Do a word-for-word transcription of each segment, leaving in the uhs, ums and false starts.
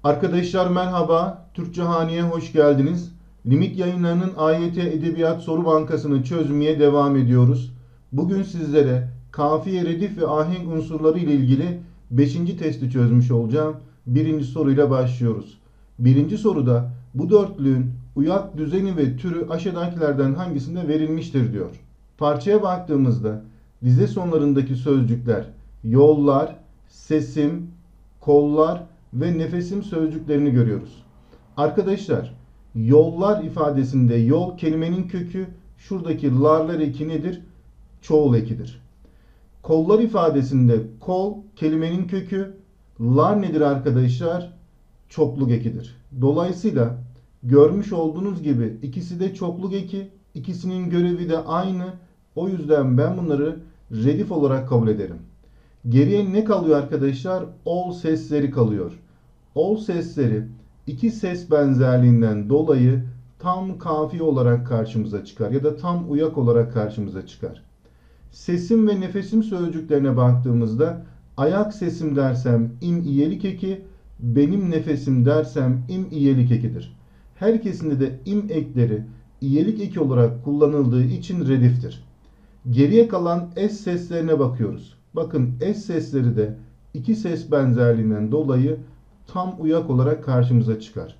Arkadaşlar merhaba, Türkçe Hani'ye hoş geldiniz. Limit Yayınları'nın A Y T Edebiyat Soru Bankası'nı çözmeye devam ediyoruz. Bugün sizlere kafiye, redif ve ahenk unsurları ile ilgili beşinci testi çözmüş olacağım. Birinci soruyla başlıyoruz. Birinci soruda bu dörtlüğün uyak düzeni ve türü aşağıdakilerden hangisinde verilmiştir diyor. Parçaya baktığımızda dize sonlarındaki sözcükler yollar, sesim, kollar ve nefesim sözcüklerini görüyoruz. Arkadaşlar, yollar ifadesinde yol kelimenin kökü, şuradaki larlar eki nedir? Çoğul ekidir. Kollar ifadesinde kol kelimenin kökü, lar nedir arkadaşlar? Çokluk ekidir. Dolayısıyla görmüş olduğunuz gibi ikisi de çokluk eki, ikisinin görevi de aynı. O yüzden ben bunları redif olarak kabul ederim. Geriye ne kalıyor arkadaşlar? Ol sesleri kalıyor. Ol sesleri iki ses benzerliğinden dolayı tam kafiye olarak karşımıza çıkar ya da tam uyak olarak karşımıza çıkar. Sesim ve nefesim sözcüklerine baktığımızda ayak sesim dersem im iyelik eki, benim nefesim dersem im iyelik ekidir. Her ikisinde de im ekleri iyelik eki olarak kullanıldığı için rediftir. Geriye kalan es seslerine bakıyoruz. Bakın es sesleri de iki ses benzerliğinden dolayı tam uyak olarak karşımıza çıkar.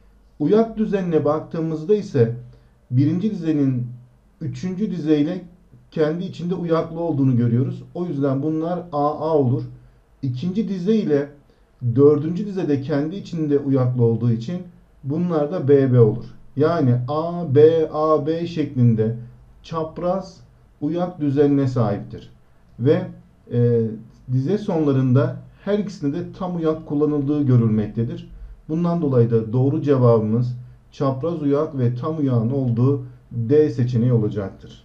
Uyak düzenine baktığımızda ise birinci dizenin üçüncü dizeyle kendi içinde uyaklı olduğunu görüyoruz. O yüzden bunlar A A olur. İkinci dize ile dördüncü dizede kendi içinde uyaklı olduğu için bunlar da B B olur. Yani A B A B şeklinde çapraz uyak düzenine sahiptir. Ve e, dize sonlarında her ikisinde de tam uyak kullanıldığı görülmektedir. Bundan dolayı da doğru cevabımız çapraz uyak ve tam uyağın olduğu D seçeneği olacaktır.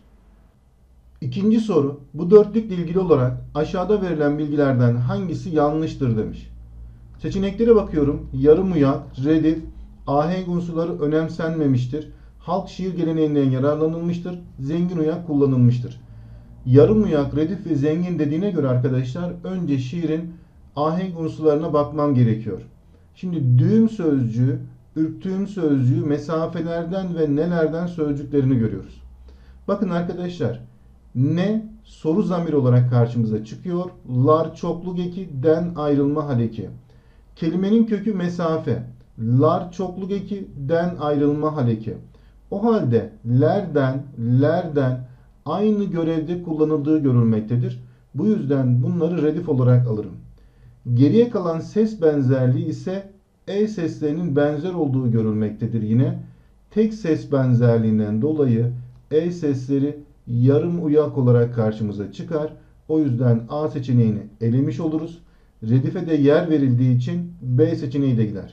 İkinci soru, bu dörtlükle ilgili olarak aşağıda verilen bilgilerden hangisi yanlıştır demiş. Seçeneklere bakıyorum. Yarım uyak, redif, ahenk unsurları önemsenmemiştir. Halk şiir geleneğinden yararlanılmıştır. Zengin uyak kullanılmıştır. Yarım uyak, redif ve zengin dediğine göre arkadaşlar önce şiirin ahenk unsurlarına bakmam gerekiyor. Şimdi düğüm sözcüğü, ürktüğüm sözcüğü, mesafelerden ve nelerden sözcüklerini görüyoruz. Bakın arkadaşlar, ne soru zamiri olarak karşımıza çıkıyor. Lar çokluk eki, den ayrılma hal eki. Kelimenin kökü mesafe. Lar çokluk eki, den ayrılma hal eki. O halde lerden, lerden aynı görevde kullanıldığı görülmektedir. Bu yüzden bunları redif olarak alırım. Geriye kalan ses benzerliği ise e seslerinin benzer olduğu görülmektedir yine. Tek ses benzerliğinden dolayı e sesleri yarım uyak olarak karşımıza çıkar. O yüzden A seçeneğini elemiş oluruz. Redife de yer verildiği için B seçeneği de gider.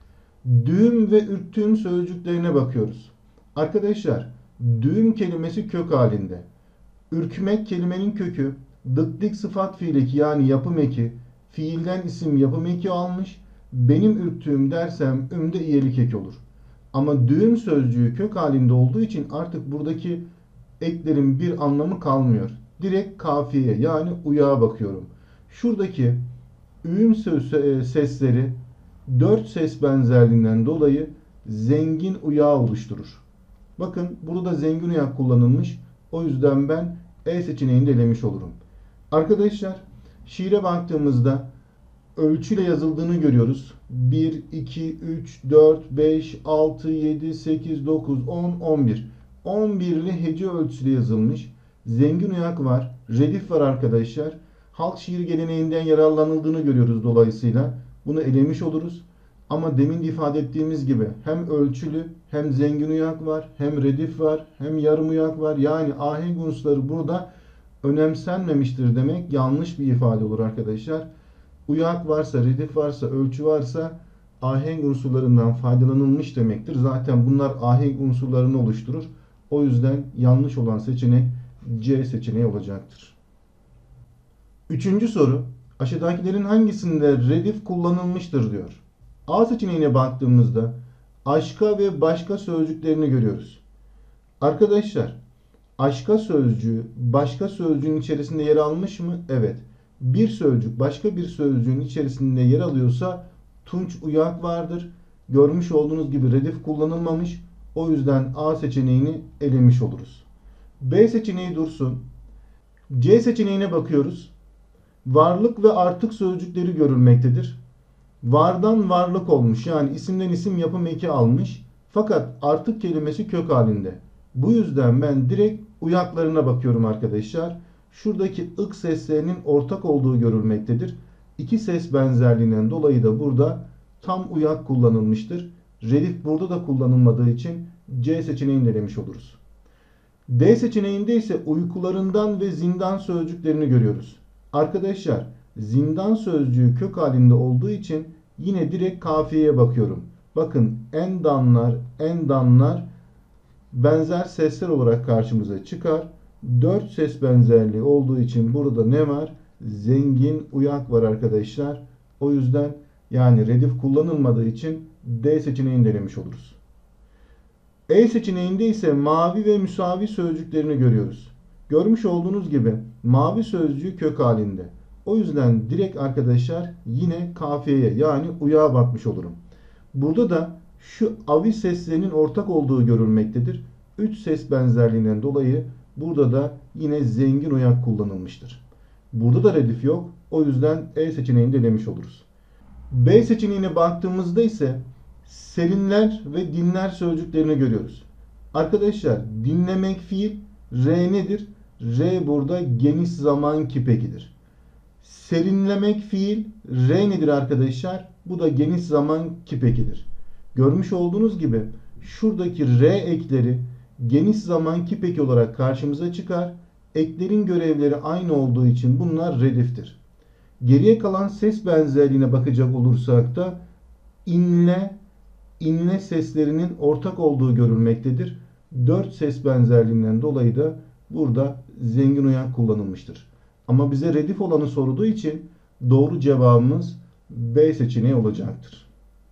Düğüm ve ürktüğüm sözcüklerine bakıyoruz. Arkadaşlar, düğüm kelimesi kök halinde. Ürkmek kelimenin kökü, dıktik sıfat fiil eki yani yapım eki, fiilden isim yapım eki almış. Benim ürktüğüm dersem ümde iyelik eki olur. Ama düğüm sözcüğü kök halinde olduğu için artık buradaki eklerin bir anlamı kalmıyor. Direkt kafiye yani uyağa bakıyorum. Şuradaki üğüm sesleri dört ses benzerliğinden dolayı zengin uyağı oluşturur. Bakın burada zengin uyak kullanılmış. O yüzden ben E seçeneğini de elemiş olurum. Arkadaşlar, şiire baktığımızda ölçüyle yazıldığını görüyoruz. bir, iki, üç, dört, beş, altı, yedi, sekiz, dokuz, on, on bir. on birli hece ölçüsüyle yazılmış. Zengin uyak var. Redif var arkadaşlar. Halk şiir geleneğinden yararlanıldığını görüyoruz dolayısıyla. Bunu elemiş oluruz. Ama demin de ifade ettiğimiz gibi hem ölçülü hem zengin uyak var, hem redif var, hem yarım uyak var. Yani ahenk unsurları burada önemsenmemiştir demek yanlış bir ifade olur arkadaşlar. Uyak varsa, redif varsa, ölçü varsa ahenk unsurlarından faydalanılmış demektir. Zaten bunlar ahenk unsurlarını oluşturur. O yüzden yanlış olan seçenek C seçeneği olacaktır. Üçüncü soru. Aşağıdakilerin hangisinde redif kullanılmıştır diyor. A seçeneğine baktığımızda aşka ve başka sözcüklerini görüyoruz. Arkadaşlar, aşka sözcüğü başka sözcüğün içerisinde yer almış mı? Evet. Bir sözcük başka bir sözcüğün içerisinde yer alıyorsa tunç uyak vardır. Görmüş olduğunuz gibi redif kullanılmamış. O yüzden A seçeneğini elemiş oluruz. B seçeneği dursun. C seçeneğine bakıyoruz. Varlık ve artık sözcükleri görülmektedir. Vardan varlık olmuş, yani isimden isim yapım eki almış. Fakat artık kelimesi kök halinde. Bu yüzden ben direkt uyaklarına bakıyorum arkadaşlar. Şuradaki ık seslerinin ortak olduğu görülmektedir. İki ses benzerliğinden dolayı da burada tam uyak kullanılmıştır. Redif burada da kullanılmadığı için C seçeneğini elemiş oluruz. D seçeneğinde ise uykularından ve zindan sözcüklerini görüyoruz. Arkadaşlar, zindan sözcüğü kök halinde olduğu için yine direkt kafiyeye bakıyorum. Bakın endanlar, endanlar benzer sesler olarak karşımıza çıkar. Dört ses benzerliği olduğu için burada ne var? Zengin uyak var arkadaşlar. O yüzden yani redif kullanılmadığı için D seçeneğini denemiş oluruz. E seçeneğinde ise mavi ve müsavi sözcüklerini görüyoruz. Görmüş olduğunuz gibi mavi sözcüğü kök halinde. O yüzden direkt arkadaşlar yine kafiyeye yani uyağa bakmış olurum. Burada da şu avi seslerinin ortak olduğu görülmektedir. Üç ses benzerliğinden dolayı burada da yine zengin uyak kullanılmıştır. Burada da redif yok. O yüzden E seçeneğini de elemiş oluruz. B seçeneğine baktığımızda ise serinler ve dinler sözcüklerini görüyoruz. Arkadaşlar dinlemek fiil, R nedir? R burada geniş zaman kipekidir. Serinlemek fiil, R nedir arkadaşlar? Bu da geniş zaman kipekidir. Görmüş olduğunuz gibi şuradaki R ekleri geniş zaman kipeki olarak karşımıza çıkar. Eklerin görevleri aynı olduğu için bunlar rediftir. Geriye kalan ses benzerliğine bakacak olursak da inle, inle seslerinin ortak olduğu görülmektedir. Dört ses benzerliğinden dolayı da burada zengin uyak kullanılmıştır. Ama bize redif olanı sorulduğu için doğru cevabımız B seçeneği olacaktır.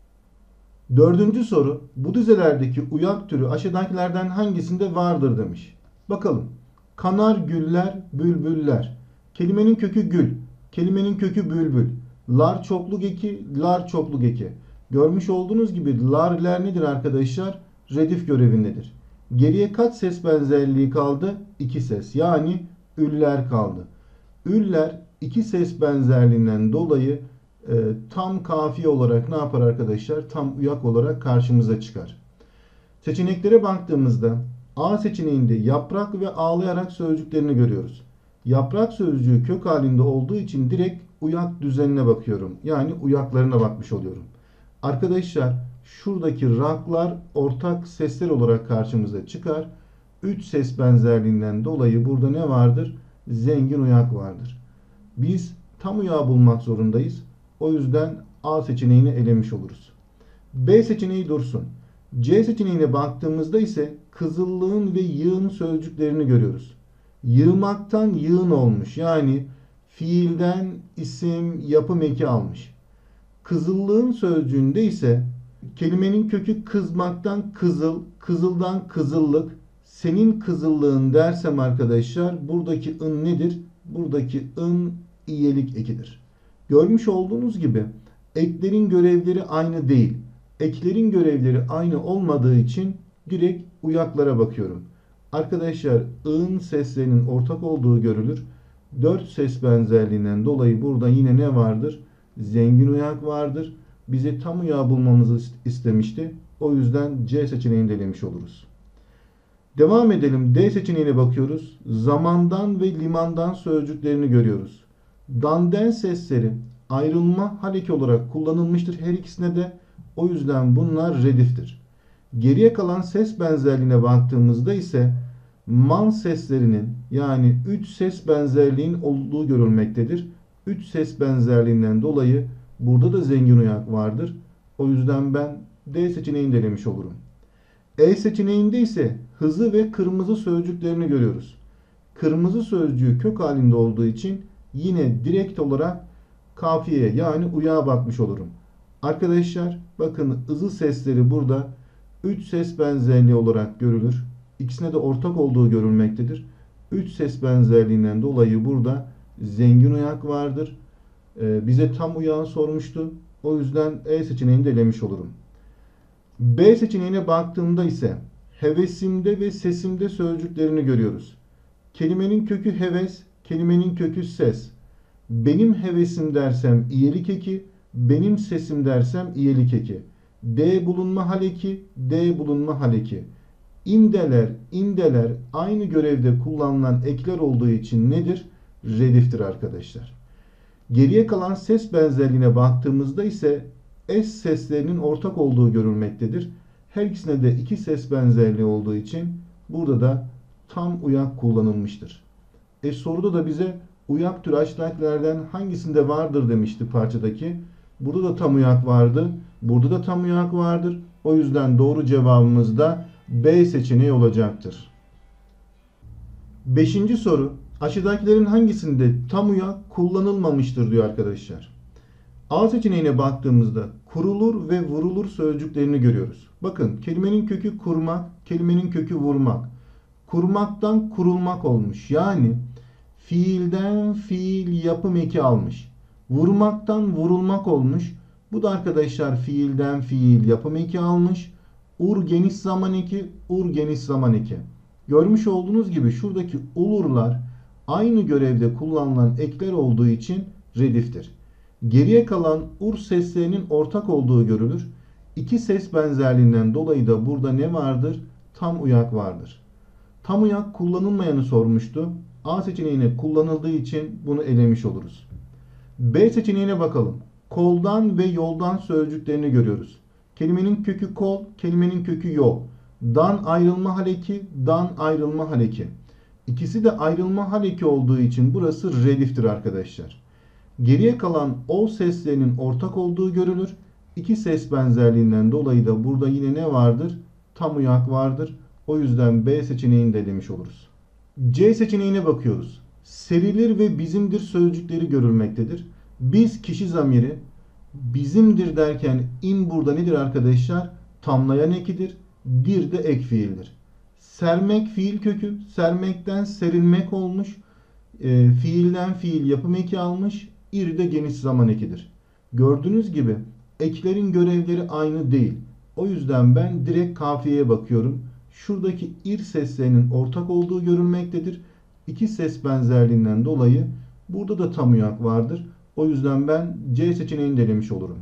Dördüncü soru, bu dizelerdeki uyak türü aşağıdakilerden hangisinde vardır demiş. Bakalım. Kanar güller, bülbüller. Kelimenin kökü gül. Kelimenin kökü bülbül. Lar çokluk eki, lar çokluk eki. Görmüş olduğunuz gibi larler nedir arkadaşlar? Redif görevindedir. Geriye kaç ses benzerliği kaldı? İki ses. Yani üller kaldı. Üller iki ses benzerliğinden dolayı e, tam kafiye olarak ne yapar arkadaşlar? Tam uyak olarak karşımıza çıkar. Seçeneklere baktığımızda A seçeneğinde yaprak ve ağlayarak sözcüklerini görüyoruz. Yaprak sözcüğü kök halinde olduğu için direkt uyak düzenine bakıyorum. Yani uyaklarına bakmış oluyorum. Arkadaşlar şuradaki raklar ortak sesler olarak karşımıza çıkar. Üç ses benzerliğinden dolayı burada ne vardır? Zengin uyak vardır. Biz tam uyağı bulmak zorundayız. O yüzden A seçeneğini elemiş oluruz. B seçeneği dursun. C seçeneğine baktığımızda ise kızıllığın ve yığın sözcüklerini görüyoruz. Yığmaktan yığın olmuş. Yani fiilden isim yapım eki almış. Kızıllığın sözcüğünde ise kelimenin kökü kızmaktan kızıl, kızıldan kızıllık. Senin kızıllığın dersem arkadaşlar buradaki ın nedir? Buradaki ın iyelik ekidir. Görmüş olduğunuz gibi eklerin görevleri aynı değil. Eklerin görevleri aynı olmadığı için direkt uyaklara bakıyorum. Arkadaşlar ın seslerinin ortak olduğu görülür. Dört ses benzerliğinden dolayı burada yine ne vardır? Zengin uyak vardır. Bize tam uyağı bulmamızı istemişti. O yüzden C seçeneğini de elemiş oluruz. Devam edelim. D seçeneğine bakıyoruz. Zamandan ve limandan sözcüklerini görüyoruz. Danden sesleri ayrılma haleki olarak kullanılmıştır her ikisine de. O yüzden bunlar rediftir. Geriye kalan ses benzerliğine baktığımızda ise man seslerinin yani üç ses benzerliğin olduğu görülmektedir. üç ses benzerliğinden dolayı burada da zengin uyak vardır. O yüzden ben D seçeneğini de elemiş olurum. E seçeneğinde ise hızı ve kırmızı sözcüklerini görüyoruz. Kırmızı sözcüğü kök halinde olduğu için yine direkt olarak kafiyeye yani uyağa bakmış olurum. Arkadaşlar bakın ızı sesleri burada üç ses benzerliği olarak görülür. İkisine de ortak olduğu görülmektedir. üç ses benzerliğinden dolayı burada zengin uyak vardır. Ee, bize tam uyağı sormuştu. O yüzden E seçeneğini de elemiş olurum. B seçeneğine baktığımda ise hevesimde ve sesimde sözcüklerini görüyoruz. Kelimenin kökü heves, kelimenin kökü ses. Benim hevesim dersem iyelik eki, benim sesim dersem iyelik eki. D bulunma hal eki, D bulunma hal eki. İmdeler, indeler aynı görevde kullanılan ekler olduğu için nedir? Rediftir arkadaşlar. Geriye kalan ses benzerliğine baktığımızda ise S seslerinin ortak olduğu görülmektedir. Her ikisine de iki ses benzerliği olduğu için burada da tam uyak kullanılmıştır. E soruda da bize uyak türü aşağıdakilerden hangisinde vardır demişti parçadaki. Burada da tam uyak vardı. Burada da tam uyak vardır. O yüzden doğru cevabımız da B seçeneği olacaktır. Beşinci soru. Aşağıdakilerin hangisinde tam uyak kullanılmamıştır diyor arkadaşlar. A seçeneğine baktığımızda kurulur ve vurulur sözcüklerini görüyoruz. Bakın kelimenin kökü kurmak, kelimenin kökü vurmak. Kurmaktan kurulmak olmuş. Yani fiilden fiil yapım eki almış. Vurmaktan vurulmak olmuş. Bu da arkadaşlar fiilden fiil yapım eki almış. Ur geniş zaman eki, ur geniş zaman eki. Görmüş olduğunuz gibi şuradaki ulurlar aynı görevde kullanılan ekler olduğu için rediftir. Geriye kalan ur seslerinin ortak olduğu görülür. İki ses benzerliğinden dolayı da burada ne vardır? Tam uyak vardır. Tam uyak kullanılmayanı sormuştu. A seçeneğine kullanıldığı için bunu elemiş oluruz. B seçeneğine bakalım. Koldan ve yoldan sözcüklerini görüyoruz. Kelimenin kökü kol, kelimenin kökü yol. Dan ayrılma hal eki, dan ayrılma hal eki. İkisi de ayrılma hal eki olduğu için burası rediftir arkadaşlar. Geriye kalan o seslerinin ortak olduğu görülür. İki ses benzerliğinden dolayı da burada yine ne vardır? Tam uyak vardır. O yüzden B seçeneğini de elemiş oluruz. C seçeneğine bakıyoruz. Serilir ve bizimdir sözcükleri görülmektedir. Biz kişi zamiri, bizimdir derken in burada nedir arkadaşlar? Tamlayan ekidir. Dir de ek fiildir. Sermek fiil kökü. Sermekten serilmek olmuş. E, fiilden fiil yapım eki almış. İr de geniş zaman ekidir. Gördüğünüz gibi eklerin görevleri aynı değil. O yüzden ben direkt kafiyeye bakıyorum. Şuradaki ir seslerinin ortak olduğu görülmektedir. İki ses benzerliğinden dolayı burada da tam uyak vardır. O yüzden ben C seçeneğini de elemiş olurum.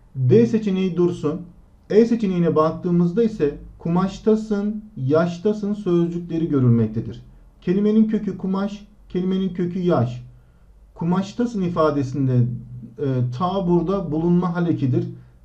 D seçeneği dursun. E seçeneğine baktığımızda ise kumaştasın, yaştasın sözcükleri görülmektedir. Kelimenin kökü kumaş, kelimenin kökü yaş. Kumaştasın ifadesinde e, ta burada bulunma hal ekidir.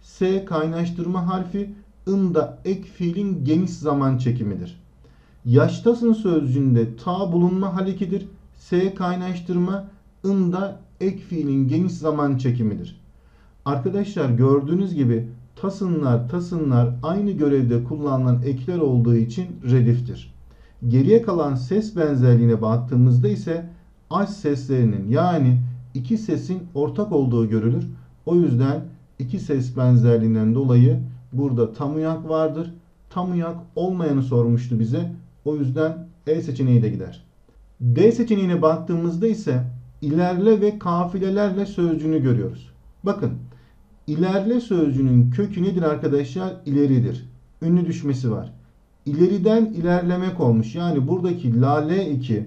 S kaynaştırma harfi, ın da ek fiilin geniş zaman çekimidir. Yaştasın sözcüğünde ta bulunma hal ekidir. S kaynaştırma, ın da ek fiilin geniş zaman çekimidir. Arkadaşlar gördüğünüz gibi tasınlar, tasınlar aynı görevde kullanılan ekler olduğu için rediftir. Geriye kalan ses benzerliğine baktığımızda ise aş seslerinin yani iki sesin ortak olduğu görülür. O yüzden iki ses benzerliğinden dolayı burada tam uyak vardır. Tam uyak olmayanı sormuştu bize. O yüzden E seçeneği de gider. D seçeneğine baktığımızda ise ilerle ve kafilelerle sözcüğünü görüyoruz. Bakın ilerle sözcüğünün kökü nedir arkadaşlar? İleridir. Ünlü düşmesi var. İleriden ilerlemek olmuş. Yani buradaki lale eki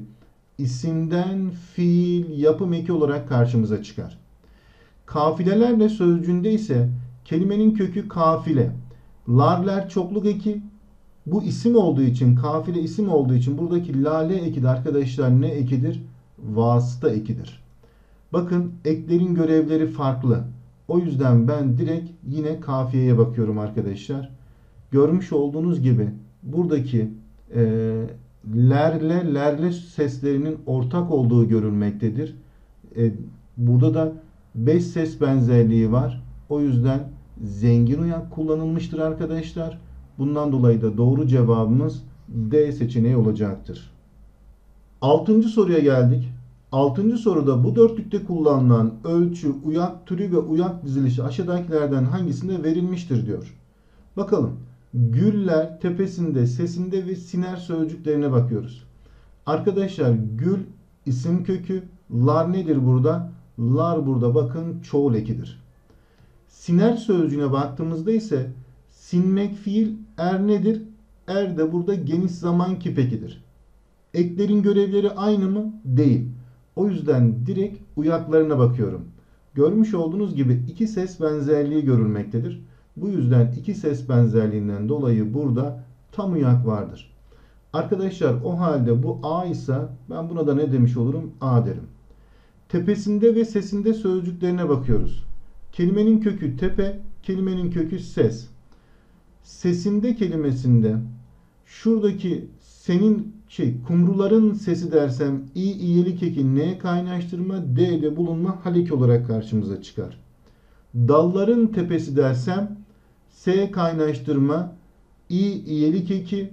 isimden fiil yapım eki olarak karşımıza çıkar. Kafilelerle sözcüğünde ise kelimenin kökü kafile. Larler çokluk eki. Bu isim olduğu için, kafile isim olduğu için buradaki lale eki de arkadaşlar ne ekidir? Vasıta ekidir. Bakın eklerin görevleri farklı. O yüzden ben direkt yine kafiyeye bakıyorum arkadaşlar. Görmüş olduğunuz gibi buradaki e, lerle lerle seslerinin ortak olduğu görülmektedir. E, burada da beş ses benzerliği var. O yüzden zengin uyak kullanılmıştır arkadaşlar. Bundan dolayı da doğru cevabımız D seçeneği olacaktır. Altıncı soruya geldik. Altıncı soruda bu dörtlükte kullanılan ölçü, uyak türü ve uyak dizilişi aşağıdakilerden hangisinde verilmiştir diyor. Bakalım. Güller tepesinde, sesinde ve siner sözcüklerine bakıyoruz. Arkadaşlar gül isim kökü, lar nedir burada? Lar burada bakın çoğul ekidir. Siner sözcüğüne baktığımızda ise sinmek fiil er nedir? Er de burada geniş zaman kipekidir. Eklerin görevleri aynı mı? Değil. O yüzden direkt uyaklarına bakıyorum. Görmüş olduğunuz gibi iki ses benzerliği görülmektedir. Bu yüzden iki ses benzerliğinden dolayı burada tam uyak vardır. Arkadaşlar o halde bu A ise ben buna da ne demiş olurum? A derim. Tepesinde ve sesinde sözcüklerine bakıyoruz. Kelimenin kökü tepe, kelimenin kökü ses. Sesinde kelimesinde şuradaki senin şey kumruların sesi dersem i iyelik eki n kaynaştırma d'de bulunma haleki olarak karşımıza çıkar. Dalların tepesi dersem s kaynaştırma i iyelik eki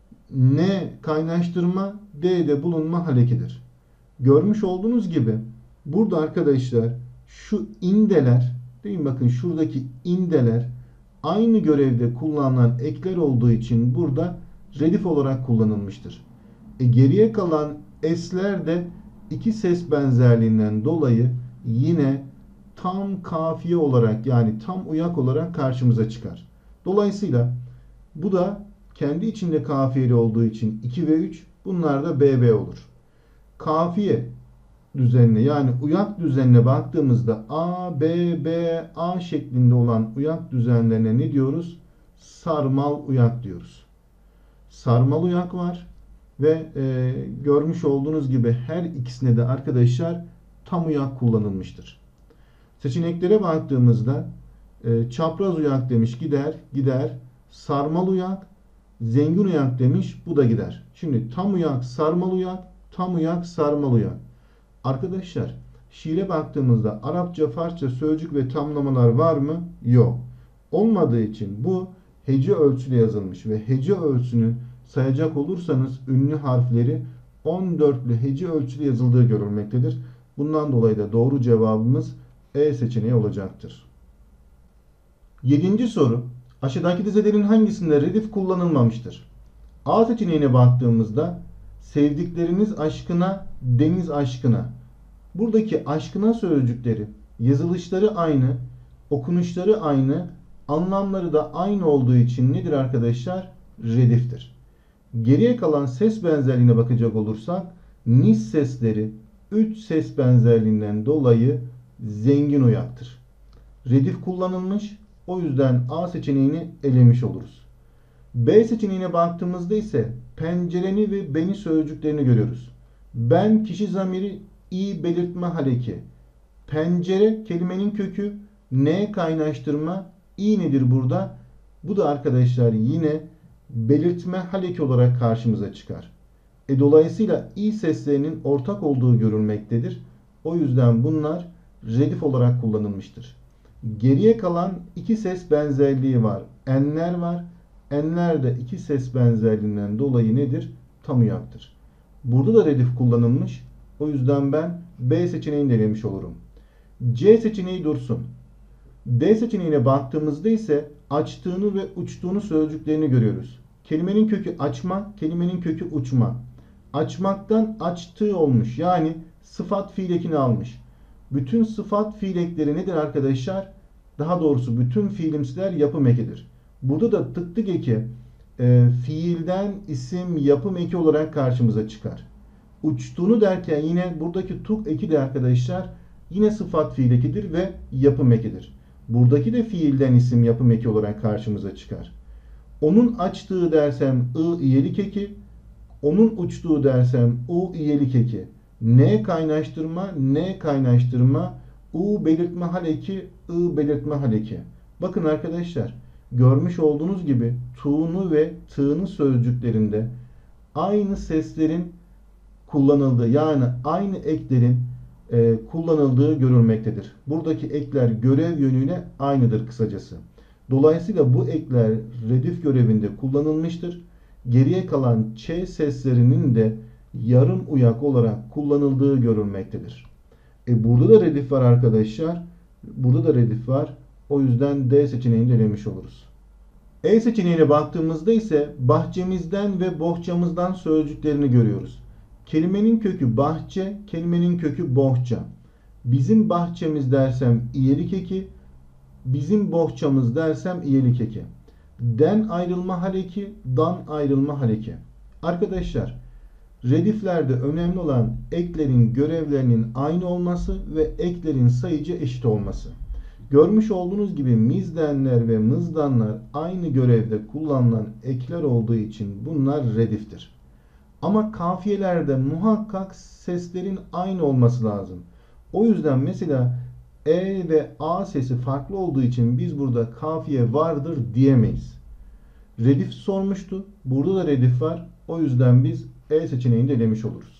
n kaynaştırma d'de bulunma halekidir. Görmüş olduğunuz gibi burada arkadaşlar şu indeler değil mi? Bakın şuradaki indeler aynı görevde kullanılan ekler olduğu için burada redif olarak kullanılmıştır. E geriye kalan esler de iki ses benzerliğinden dolayı yine tam kafiye olarak yani tam uyak olarak karşımıza çıkar. Dolayısıyla bu da kendi içinde kafiyeli olduğu için iki ve üç, bunlar da B B olur. Kafiye düzenine yani uyak düzenine baktığımızda A, B, B, A şeklinde olan uyak düzenlerine ne diyoruz? Sarmal uyak diyoruz. Sarmal uyak var ve e, görmüş olduğunuz gibi her ikisine de arkadaşlar tam uyak kullanılmıştır. Seçeneklere baktığımızda e, çapraz uyak demiş gider, gider. Sarmal uyak, zengin uyak demiş, bu da gider. Şimdi tam uyak, sarmal uyak, tam uyak, sarmal uyak. Arkadaşlar şiire baktığımızda Arapça, Farsça sözcük ve tamlamalar var mı? Yok. Olmadığı için bu hece ölçüyle yazılmış ve hece ölçüsünü sayacak olursanız ünlü harfleri on dörtlü hece ölçüyle yazıldığı görülmektedir. Bundan dolayı da doğru cevabımız E seçeneği olacaktır. Yedinci soru. Aşağıdaki dizelerin hangisinde redif kullanılmamıştır? A seçeneğine baktığımızda sevdikleriniz aşkına, deniz aşkına. Buradaki aşkına sözcükleri yazılışları aynı, okunuşları aynı, anlamları da aynı olduğu için nedir arkadaşlar? Rediftir. Geriye kalan ses benzerliğine bakacak olursak nis sesleri üç ses benzerliğinden dolayı zengin uyaktır. Redif kullanılmış. O yüzden A seçeneğini elemiş oluruz. B seçeneğine baktığımızda ise pencereni ve beni sözcüklerini görüyoruz. Ben kişi zamiri i belirtme haleki. Pencere kelimenin kökü n kaynaştırma i nedir burada? Bu da arkadaşlar yine belirtme haleki olarak karşımıza çıkar. E dolayısıyla i seslerinin ortak olduğu görülmektedir. O yüzden bunlar redif olarak kullanılmıştır. Geriye kalan iki ses benzerliği var. Enler var. Enler de iki ses benzerliğinden dolayı nedir? Tam uyaktır. Burada da redif kullanılmış. O yüzden ben B seçeneğini denemiş olurum. C seçeneği dursun. D seçeneğine baktığımızda ise açtığını ve uçtuğunu sözcüklerini görüyoruz. Kelimenin kökü açmak, kelimenin kökü uçma. Açmaktan açtığı olmuş. Yani sıfat fiil ekini almış. Bütün sıfat fiil ekleri nedir arkadaşlar? Daha doğrusu bütün fiilimsiler yapım ekidir. Burada da tık tık eki e, fiilden isim yapım eki olarak karşımıza çıkar. Uçtuğunu derken yine buradaki tuk eki de arkadaşlar yine sıfat fiil ekidir ve yapım ekidir. Buradaki de fiilden isim yapım eki olarak karşımıza çıkar. Onun açtığı dersem ı iyelik eki, onun uçtuğu dersem u iyelik eki. N kaynaştırma, N kaynaştırma, U belirtme hal eki, I belirtme hal eki. Bakın arkadaşlar, görmüş olduğunuz gibi tuğunu ve tığını sözcüklerinde aynı seslerin kullanıldığı yani aynı eklerin e, kullanıldığı görülmektedir. Buradaki ekler görev yönüyle aynıdır kısacası. Dolayısıyla bu ekler redif görevinde kullanılmıştır. Geriye kalan ç seslerinin de yarım uyak olarak kullanıldığı görülmektedir. E burada da redif var arkadaşlar. Burada da redif var. O yüzden D seçeneğini denemiş oluruz. E seçeneğine baktığımızda ise bahçemizden ve bohçamızdan sözcüklerini görüyoruz. Kelimenin kökü bahçe, kelimenin kökü bohça. Bizim bahçemiz dersem iyelik eki, Bizim bohçamız dersem iyelik eki. Den ayrılma hal eki, dan ayrılma hal eki. Arkadaşlar, rediflerde önemli olan eklerin görevlerinin aynı olması ve eklerin sayıca eşit olması. Görmüş olduğunuz gibi mizdenler ve mızdanlar aynı görevde kullanılan ekler olduğu için bunlar rediftir. Ama kafiyelerde muhakkak seslerin aynı olması lazım. O yüzden mesela E ve A sesi farklı olduğu için biz burada kafiye vardır diyemeyiz. Redif sormuştu. Burada da redif var. O yüzden biz E seçeneğini de elemiş oluruz.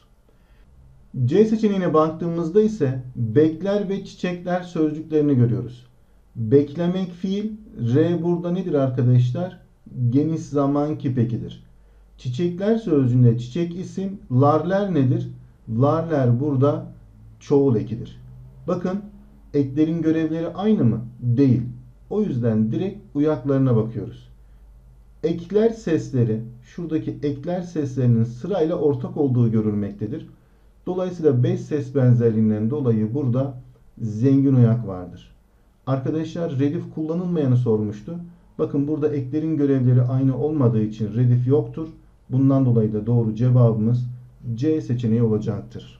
C seçeneğine baktığımızda ise bekler ve çiçekler sözcüklerini görüyoruz. Beklemek fiil. R burada nedir arkadaşlar? Geniş zaman kipekidir. Çiçekler sözcüğünde çiçek isim. Larler nedir? Larler burada çoğul ekidir. Bakın, eklerin görevleri aynı mı? Değil. O yüzden direkt uyaklarına bakıyoruz. Ekler sesleri, şuradaki ekler seslerinin sırayla ortak olduğu görülmektedir. Dolayısıyla beş ses benzerliğinden dolayı burada zengin uyak vardır. Arkadaşlar, redif kullanılmayanı sormuştu. Bakın, burada eklerin görevleri aynı olmadığı için redif yoktur. Bundan dolayı da doğru cevabımız C seçeneği olacaktır.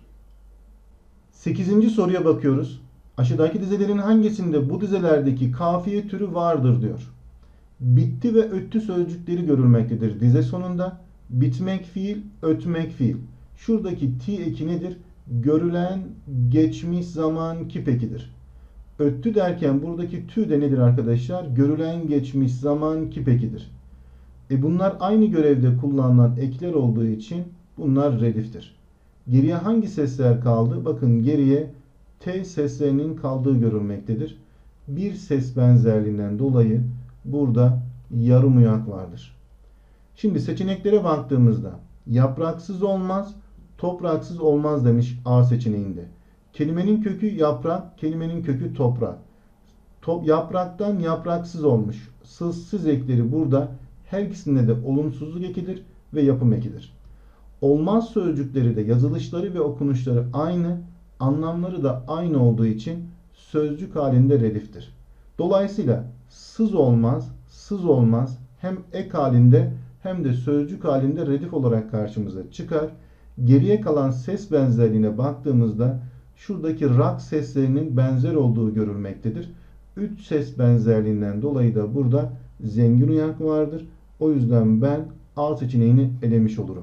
sekizinci soruya bakıyoruz. Aşağıdaki dizelerin hangisinde bu dizelerdeki kafiye türü vardır diyor. Bitti ve öttü sözcükleri görülmektedir dize sonunda. Bitmek fiil, ötmek fiil. Şuradaki ti eki nedir? Görülen geçmiş zaman kip ekidir. Öttü derken buradaki tü de nedir arkadaşlar? Görülen geçmiş zaman kip ekidir. E bunlar aynı görevde kullanılan ekler olduğu için bunlar rediftir. Geriye hangi sesler kaldı? Bakın, geriye T seslerinin kaldığı görülmektedir. Bir ses benzerliğinden dolayı burada yarım uyak vardır. Şimdi seçeneklere baktığımızda yapraksız olmaz, topraksız olmaz demiş A seçeneğinde. Kelimenin kökü yaprak, kelimenin kökü toprak. Top, yapraktan yapraksız olmuş. Sızsız ekleri burada her ikisinde de olumsuzluk ekidir ve yapım ekidir. Olmaz sözcükleri de yazılışları ve okunuşları aynı, anlamları da aynı olduğu için sözcük halinde rediftir. Dolayısıyla sız olmaz, sız olmaz hem ek halinde hem de sözcük halinde redif olarak karşımıza çıkar. Geriye kalan ses benzerliğine baktığımızda şuradaki rak seslerinin benzer olduğu görülmektedir. Üç ses benzerliğinden dolayı da burada zengin uyak vardır. O yüzden ben A seçeneğini elemiş olurum.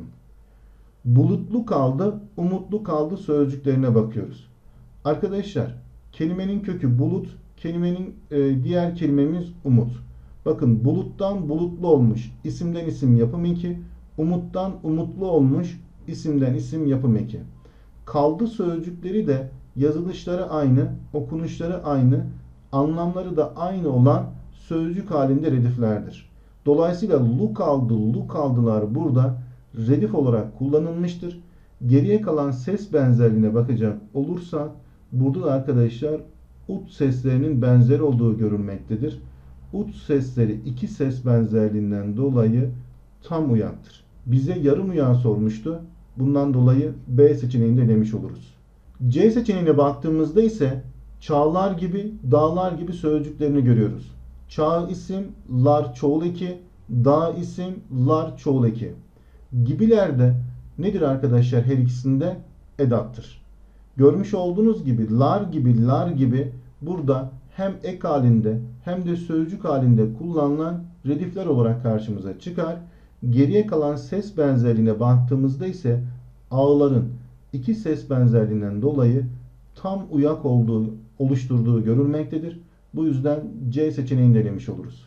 Bulutlu kaldı, umutlu kaldı sözcüklerine bakıyoruz. Arkadaşlar, kelimenin kökü bulut, kelimenin e, diğer kelimemiz umut. Bakın, buluttan bulutlu olmuş, isimden isim yapım eki, umuttan umutlu olmuş, isimden isim yapım eki. Kaldı sözcükleri de yazılışları aynı, okunuşları aynı, anlamları da aynı olan sözcük halinde rediflerdir. Dolayısıyla lu kaldı, lu kaldılar burada redif olarak kullanılmıştır. Geriye kalan ses benzerliğine bakacak olursak burada da arkadaşlar ut seslerinin benzer olduğu görülmektedir. Ut sesleri iki ses benzerliğinden dolayı tam uyaktır. Bize yarım uyağı sormuştu. Bundan dolayı B seçeneğini de elemiş oluruz. C seçeneğine baktığımızda ise çağlar gibi, dağlar gibi sözcüklerini görüyoruz. Çağ isim, lar çoğul eki, dağ isim, lar çoğul eki. Gibilerde nedir arkadaşlar, her ikisinde edattır. Görmüş olduğunuz gibi lar gibi, lar gibi burada hem ek halinde hem de sözcük halinde kullanılan redifler olarak karşımıza çıkar. Geriye kalan ses benzerliğine baktığımızda ise ağların iki ses benzerliğinden dolayı tam uyak olduğu, oluşturduğu görülmektedir. Bu yüzden C seçeneğini elemiş oluruz.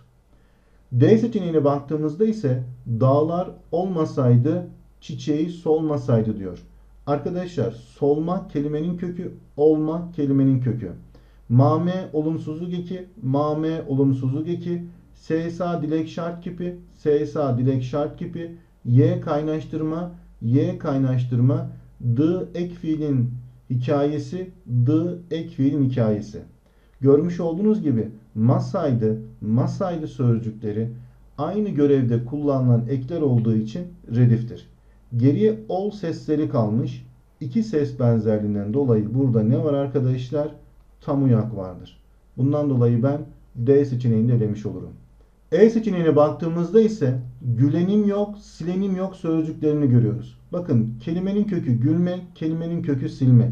D seçeneğine baktığımızda ise dağlar olmasaydı çiçeği solmasaydı diyor. Arkadaşlar, solmak kelimenin kökü, olmak kelimenin kökü. Mame olumsuzluk eki, mame olumsuzluk eki, sesa dilek şart kipi, sesa dilek şart kipi, y kaynaştırma, y kaynaştırma, d ek fiilin hikayesi, d ek fiilin hikayesi. Görmüş olduğunuz gibi masaydı, masaydı sözcükleri aynı görevde kullanılan ekler olduğu için rediftir. Geriye ol sesleri kalmış. İki ses benzerliğinden dolayı burada ne var arkadaşlar? Tam uyak vardır. Bundan dolayı ben D seçeneğini de elemiş olurum. E seçeneğine baktığımızda ise gülenim yok, silenim yok sözcüklerini görüyoruz. Bakın kelimenin kökü gülmek, kelimenin kökü silmek.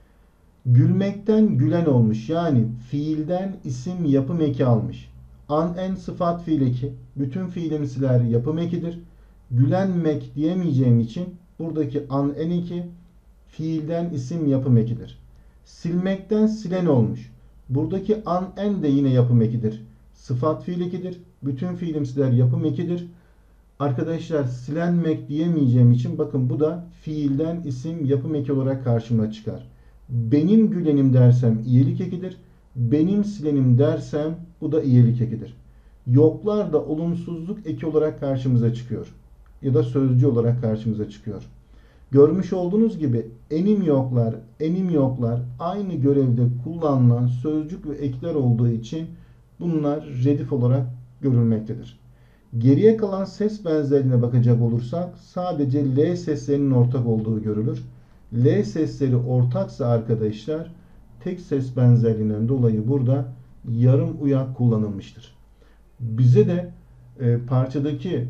Gülmekten gülen olmuş. Yani fiilden isim yapım eki almış. An en sıfat fiil eki. Bütün fiilimsiler yapım ekidir. Gülenmek diyemeyeceğim için buradaki an en eki fiilden isim yapım ekidir. Silmekten silen olmuş. Buradaki an en de yine yapım ekidir. Sıfat fiil ekidir. Bütün fiilimsiler yapım ekidir. Arkadaşlar silenmek diyemeyeceğim için bakın bu da fiilden isim yapım eki olarak karşıma çıkar. Benim gülenim dersem iyilik ekidir. Benim silenim dersem bu da iyilik ekidir. Yoklar da olumsuzluk eki olarak karşımıza çıkıyor. Ya da sözcü olarak karşımıza çıkıyor. Görmüş olduğunuz gibi enim yoklar, enim yoklar aynı görevde kullanılan sözcük ve ekler olduğu için bunlar redif olarak görülmektedir. Geriye kalan ses benzerliğine bakacak olursak sadece L seslerinin ortak olduğu görülür. L sesleri ortaksa arkadaşlar tek ses benzerliğinden dolayı burada yarım uyak kullanılmıştır. Bize de e, parçadaki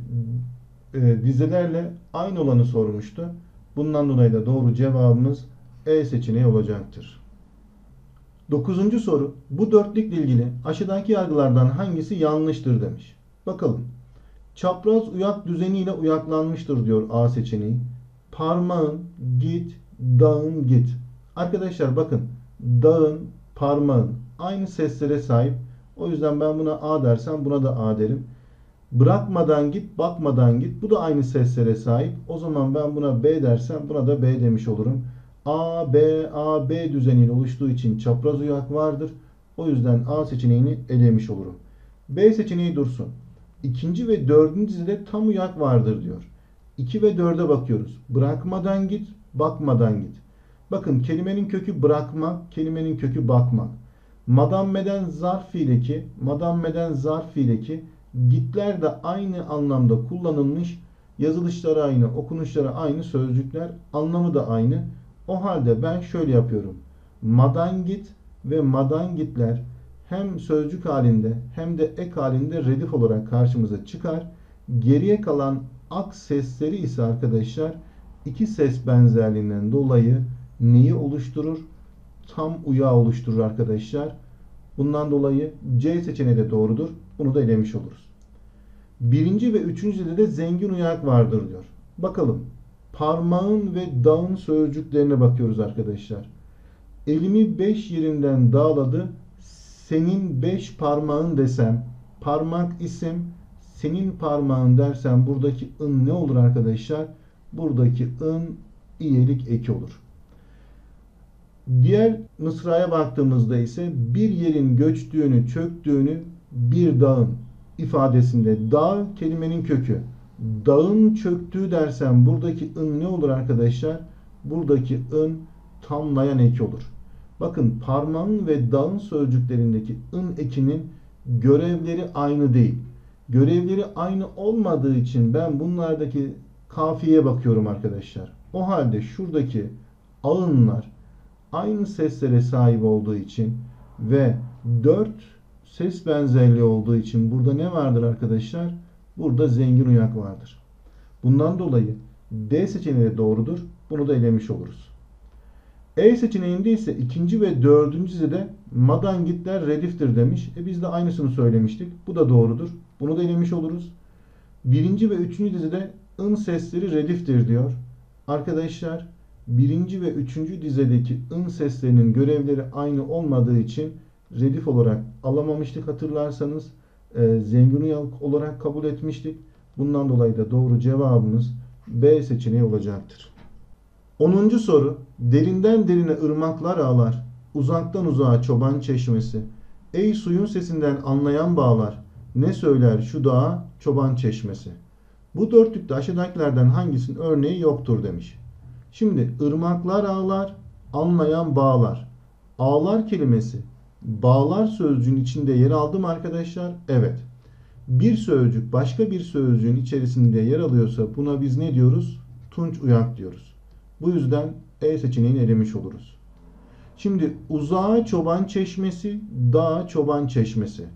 e, dizelerle aynı olanı sormuştu. Bundan dolayı da doğru cevabımız E seçeneği olacaktır. Dokuzuncu soru. Bu dörtlükle ilgili aşağıdaki yargılardan hangisi yanlıştır demiş. Bakalım. Çapraz uyak düzeniyle uyaklanmıştır diyor A seçeneği. Parmağın, git, dağın, git. Arkadaşlar bakın. Dağın, parmağın aynı seslere sahip. O yüzden ben buna A dersem buna da A derim. Bırakmadan git, bakmadan git. Bu da aynı seslere sahip. O zaman ben buna B dersem buna da B demiş olurum. A, B, A, B düzeniyle oluştuğu için çapraz uyak vardır. O yüzden A seçeneğini elemiş olurum. B seçeneği dursun. İkinci ve dördüncü dizide tam uyak vardır diyor. iki ve dörde bakıyoruz. Bırakmadan git, bakmadan git. Bakın kelimenin kökü bırakmak, kelimenin kökü bakmak. Madammeden zarf fiileki, madammeden zarf fiileki. Gitler de aynı anlamda kullanılmış. Yazılışları aynı, okunuşları aynı sözcükler. Anlamı da aynı. O halde ben şöyle yapıyorum. Madangit ve madangitler hem sözcük halinde hem de ek halinde redif olarak karşımıza çıkar. Geriye kalan ak sesleri ise arkadaşlar iki ses benzerliğinden dolayı neyi oluşturur? Tam uyağı oluşturur arkadaşlar. Bundan dolayı C seçeneği de doğrudur. Bunu da elemiş oluruz. Birinci ve üçüncüde de zengin uyak vardır diyor. Bakalım. Parmağın ve dağın sözcüklerine bakıyoruz arkadaşlar. Elimi beş yerinden dağladı. Senin beş parmağın desem, parmak isim, senin parmağın dersem buradaki ın ne olur arkadaşlar? Buradaki ın iyilik eki olur. Diğer mısraya baktığımızda ise bir yerin göçtüğünü, çöktüğünü bir dağın ifadesinde dağ kelimenin kökü. Dağın çöktüğü dersem buradaki ın ne olur arkadaşlar? Buradaki ın tamlayan eki olur. Bakın parmağın ve dağın sözcüklerindeki ın ekinin görevleri aynı değil. Görevleri aynı olmadığı için ben bunlardaki kafiyeye bakıyorum arkadaşlar. O halde şuradaki ağınlar aynı seslere sahip olduğu için ve dört ses benzerliği olduğu için burada ne vardır arkadaşlar? Burada zengin uyak vardır. Bundan dolayı D seçeneği de doğrudur. Bunu da elemiş oluruz. E seçeneğinde ise ikinci ve dördüncü dizede madangitler rediftir demiş. E biz de aynısını söylemiştik. Bu da doğrudur. Bunu da elemiş oluruz. Birinci ve üçüncü dizede ın sesleri rediftir diyor. Arkadaşlar birinci ve üçüncü dizedeki ın seslerinin görevleri aynı olmadığı için redif olarak alamamıştık hatırlarsanız. E, zengin uyak olarak kabul etmiştik. Bundan dolayı da doğru cevabımız B seçeneği olacaktır. onuncu soru. Derinden derine ırmaklar ağlar, uzaktan uzağa çoban çeşmesi. Ey suyun sesinden anlayan bağlar, ne söyler şu dağa çoban çeşmesi. Bu dörtlükte aşağıdakilerden hangisinin örneği yoktur demiş. Şimdi ırmaklar ağlar, anlayan bağlar. Ağlar kelimesi bağlar sözcüğün içinde yer aldı mı arkadaşlar? Evet. Bir sözcük başka bir sözcüğün içerisinde yer alıyorsa buna biz ne diyoruz? Tunç uyak diyoruz. Bu yüzden E seçeneğini elemiş oluruz. Şimdi uzağa çoban çeşmesi, dağa çoban çeşmesi.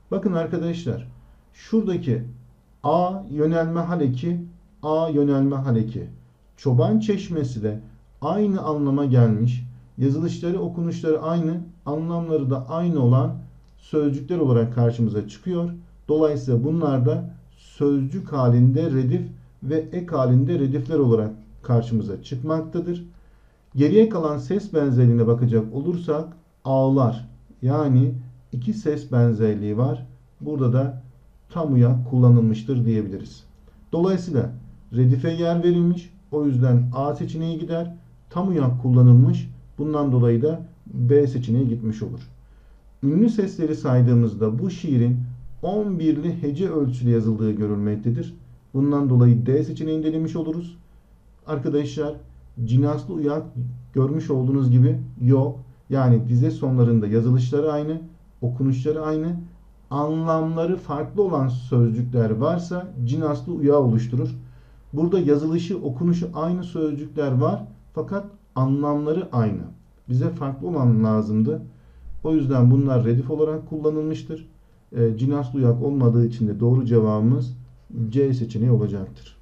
Bakın arkadaşlar, şuradaki A yönelme hal eki, A yönelme hal eki. Çoban çeşmesi de aynı anlama gelmiş. Yazılışları, okunuşları aynı, anlamları da aynı olan sözcükler olarak karşımıza çıkıyor. Dolayısıyla bunlar da sözcük halinde redif ve ek halinde redifler olarak karşımıza çıkmaktadır. Geriye kalan ses benzerliğine bakacak olursak ağlar, yani iki ses benzerliği var. Burada da tam uyak kullanılmıştır diyebiliriz. Dolayısıyla redife yer verilmiş. O yüzden A seçeneği gider. Tam uyak kullanılmış. Bundan dolayı da B seçeneği gitmiş olur. Ünlü sesleri saydığımızda bu şiirin on birli hece ölçülü yazıldığı görülmektedir. Bundan dolayı D seçeneğini denemiş oluruz. Arkadaşlar, cinaslı uyak görmüş olduğunuz gibi yok. Yani dize sonlarında yazılışları aynı, okunuşları aynı, anlamları farklı olan sözcükler varsa cinaslı uyağı oluşturur. Burada yazılışı, okunuşu aynı sözcükler var fakat anlamları aynı. Bize farklı olan lazımdı. O yüzden bunlar redif olarak kullanılmıştır. E, cinaslı uyak olmadığı için de doğru cevabımız C seçeneği olacaktır.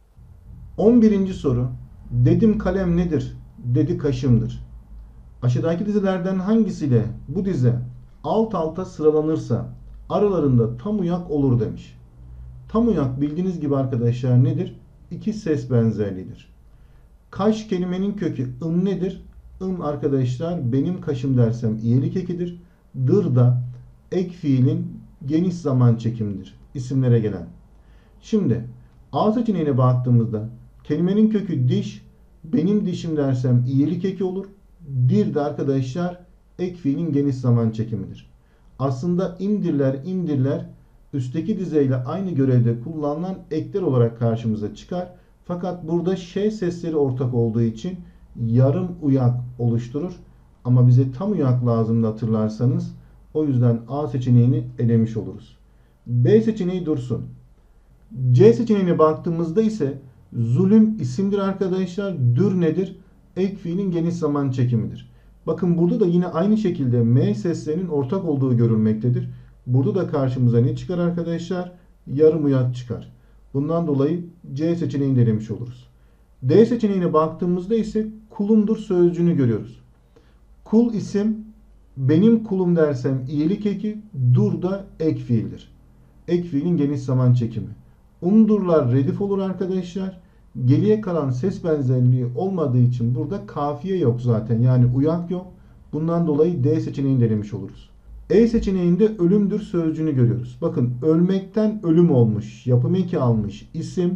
on birinci soru. Dedim kalem nedir? Dedi kaşımdır. Aşağıdaki dizelerden hangisiyle bu dize alt alta sıralanırsa aralarında tam uyak olur demiş. Tam uyak bildiğiniz gibi arkadaşlar nedir? İki ses benzerliğidir. Kaş kelimenin kökü ım nedir? Im arkadaşlar benim kaşım dersem iyilik ekidir. Dır da ek fiilin geniş zaman çekimidir. İsimlere gelen. Şimdi A seçeneğine baktığımızda kelimenin kökü diş, benim dişim dersem iyilik eki olur. Dir de arkadaşlar ek fiilin geniş zaman çekimidir. Aslında imdirler, imdirler üstteki dizeyle aynı görevde kullanılan ekler olarak karşımıza çıkar. Fakat burada şey sesleri ortak olduğu için yarım uyak oluşturur. Ama bize tam uyak lazımdı hatırlarsanız. O yüzden A seçeneğini elemiş oluruz. B seçeneği dursun. C seçeneğine baktığımızda ise zulüm isimdir arkadaşlar. Dür nedir? Ek fiilin geniş zaman çekimidir. Bakın burada da yine aynı şekilde M seslerinin ortak olduğu görülmektedir. Burada da karşımıza ne çıkar arkadaşlar? Yarım uyak çıkar. Bundan dolayı C seçeneğini denemiş oluruz. D seçeneğine baktığımızda ise kulumdur sözcüğünü görüyoruz. Kul isim, benim kulum dersem iyilik eki, dur da ek fiildir. Ek fiilin geniş zaman çekimi. Umdurlar redif olur arkadaşlar. Geriye kalan ses benzerliği olmadığı için burada kafiye yok zaten. Yani uyak yok. Bundan dolayı D seçeneğini denemiş oluruz. E seçeneğinde ölümdür sözcüğünü görüyoruz. Bakın ölmekten ölüm olmuş. Yapım eki almış. İsim.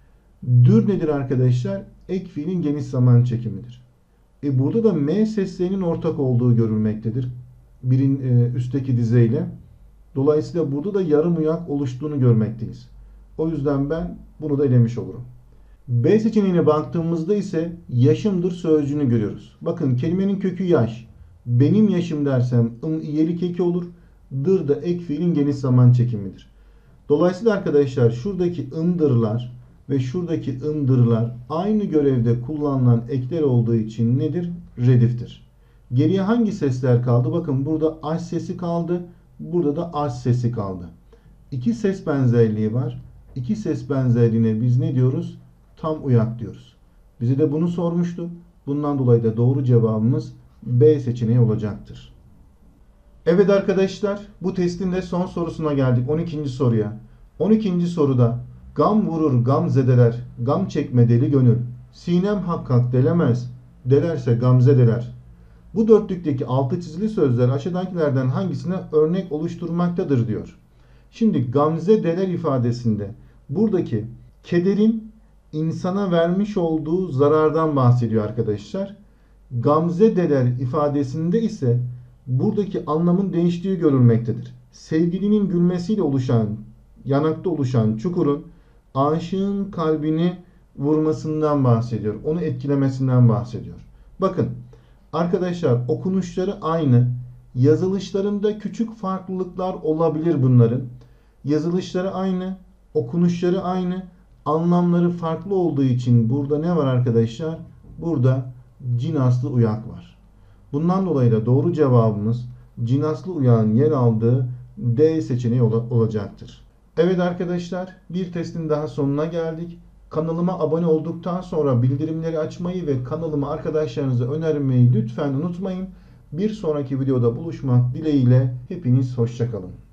Dür nedir arkadaşlar? Ek fiilin geniş zaman çekimidir. E burada da M seslerinin ortak olduğu görülmektedir. Birin e, üstteki dizeyle. Dolayısıyla burada da yarım uyak oluştuğunu görmekteyiz. O yüzden ben bunu da elemiş olurum. B seçeneğine baktığımızda ise yaşımdır sözcüğünü görüyoruz. Bakın kelimenin kökü yaş. Benim yaşım dersem ım iyelik eki olur. Dır da ek fiilin geniş zaman çekimidir. Dolayısıyla arkadaşlar şuradaki ımdırlar ve şuradaki ımdırlar aynı görevde kullanılan ekler olduğu için nedir? Rediftir. Geriye hangi sesler kaldı? Bakın burada aş sesi kaldı. Burada da aş sesi kaldı. İki ses benzerliği var. İki ses benzerliğine biz ne diyoruz? Tam uyak diyoruz. Bize de bunu sormuştu. Bundan dolayı da doğru cevabımız B seçeneği olacaktır. Evet arkadaşlar, bu testin de son sorusuna geldik. on ikinci soruya. on ikinci soruda gam vurur gam zedeler, gam çekme deli gönül. Sinem hak hak delemez, delerse gamze deler. Bu dörtlükteki altı çizili sözler aşağıdakilerden hangisine örnek oluşturmaktadır diyor. Şimdi gamze deler ifadesinde buradaki kederin insana vermiş olduğu zarardan bahsediyor arkadaşlar. Gamze deler ifadesinde ise buradaki anlamın değiştiği görülmektedir. Sevgilinin gülmesiyle oluşan, yanakta oluşan çukurun aşığın kalbini vurmasından bahsediyor. Onu etkilemesinden bahsediyor. Bakın arkadaşlar okunuşları aynı. Yazılışlarında küçük farklılıklar olabilir bunların. Yazılışları aynı, okunuşları aynı. Anlamları farklı olduğu için burada ne var arkadaşlar? Burada cinaslı uyak var. Bundan dolayı da doğru cevabımız cinaslı uyağın yer aldığı D seçeneği ol- olacaktır. Evet arkadaşlar, bir testin daha sonuna geldik. Kanalıma abone olduktan sonra bildirimleri açmayı ve kanalımı arkadaşlarınıza önermeyi lütfen unutmayın. Bir sonraki videoda buluşmak dileğiyle hepiniz hoşça kalın.